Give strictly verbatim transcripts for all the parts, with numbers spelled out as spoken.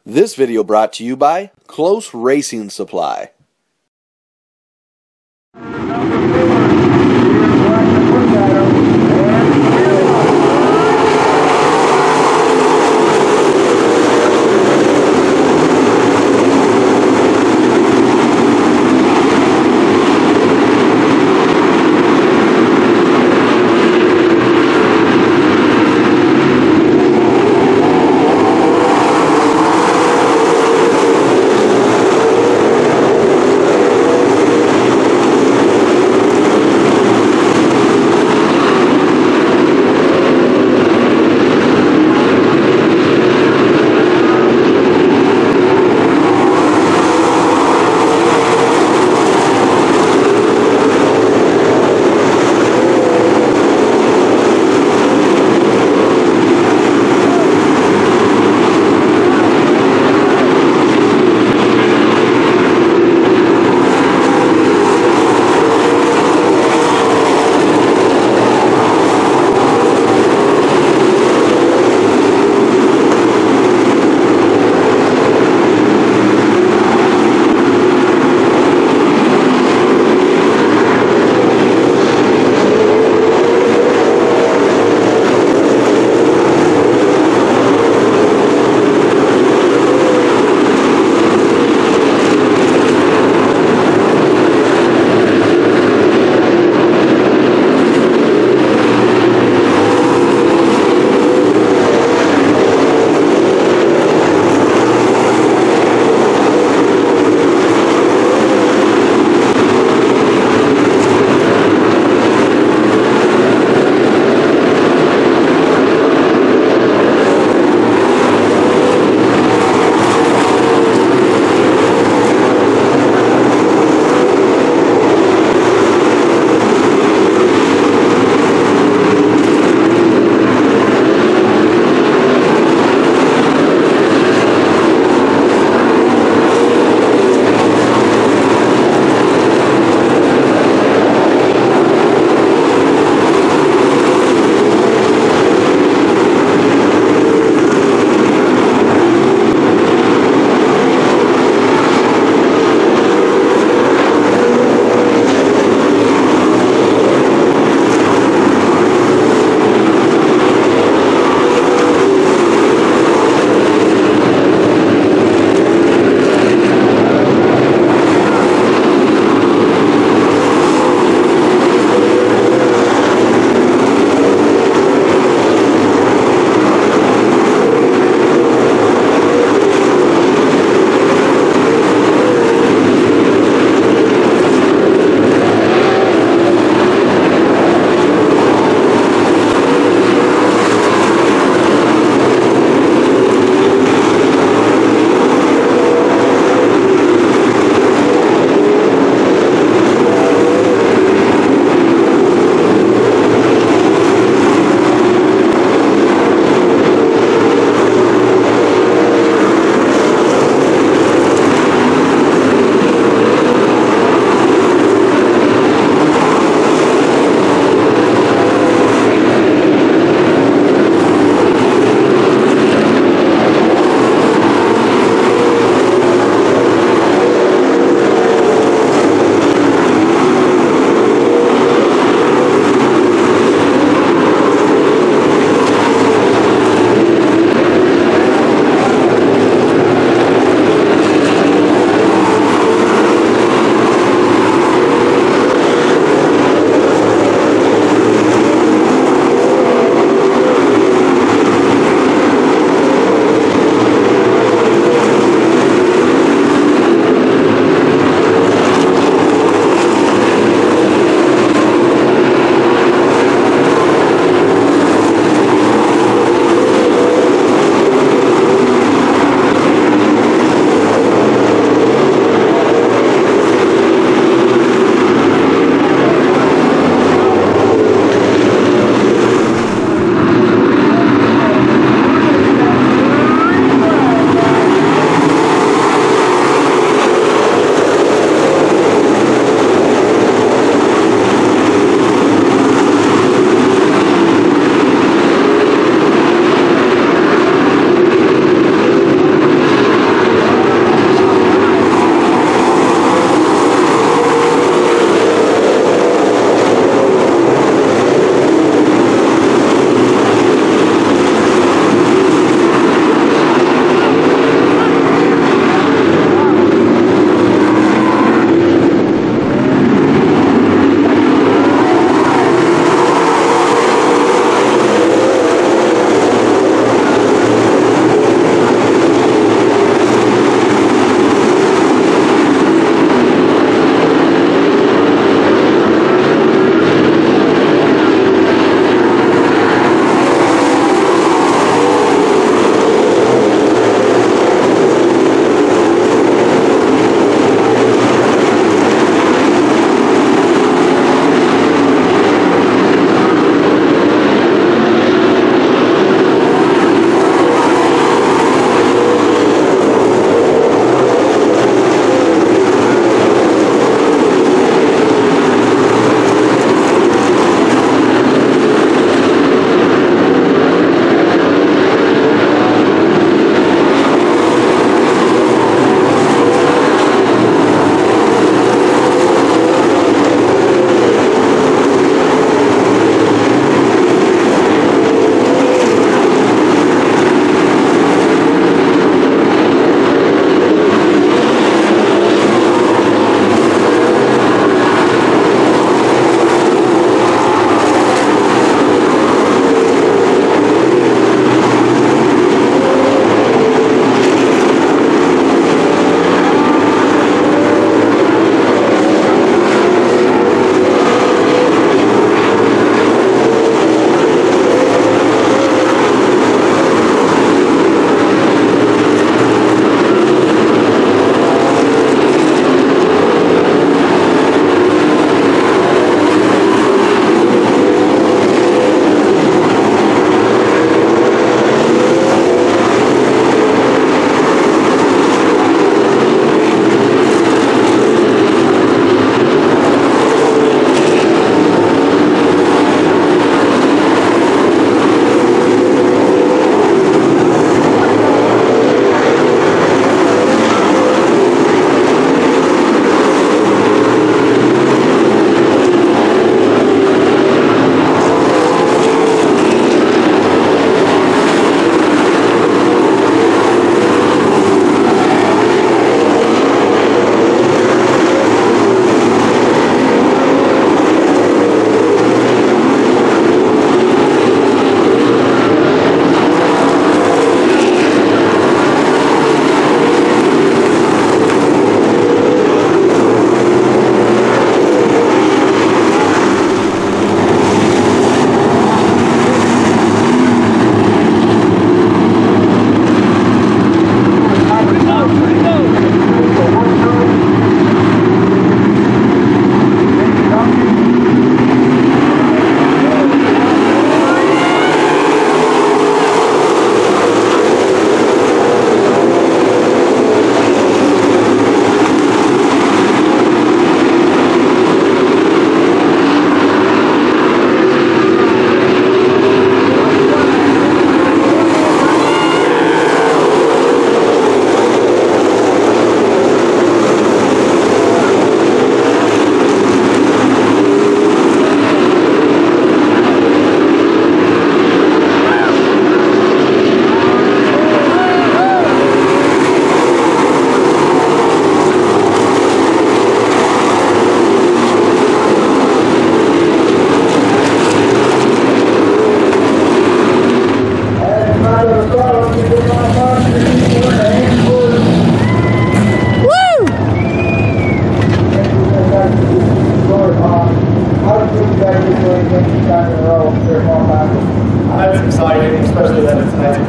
This video brought to you by Close Racing Supply.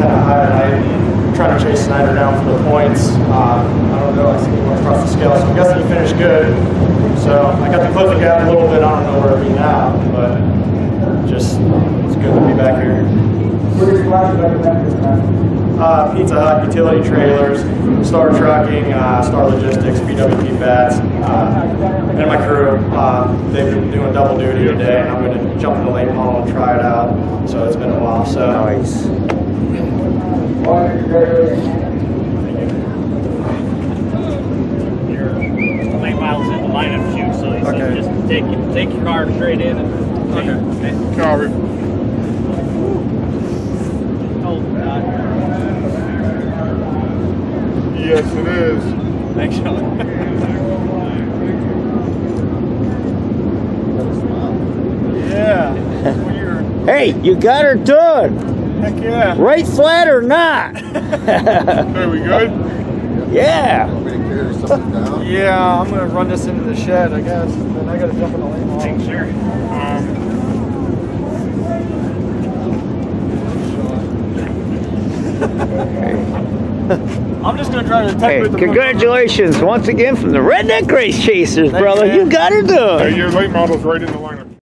kind of high tonight, trying to chase Snyder down for the points. Uh, I don't know, I see he went across the scale, so I'm guessing he finished good. So I got to clip the gap a little bit. I don't know where it'll be now, but just it's good to be back here. Where are you back this time? Uh, Pizza Hut, utility trailers, Star Trucking, uh, Star Logistics, P W P Bats, uh, and my crew. Uh, they've been doing double duty today, and I'm going to jump in the late model and try it out. So it's been a while. So nice. Your late miles in the lineup shoot, so he Okay. said just take take your car straight in and take, Okay. okay. Copy. Oh God. Yes, it is. Thanks, Sean. Yeah. Hey, you got her done. Heck yeah. Right flat or not? Are we good? Yeah. yeah, I'm going to run this into the shed, I guess. Then I got to jump in the late model. Thanks, sure. Um, I'm just going to try to detect Hey, with the congratulations once again from the Redneck Race Chasers, Thank brother. you, man. You got her done. your late model's right in the lineup.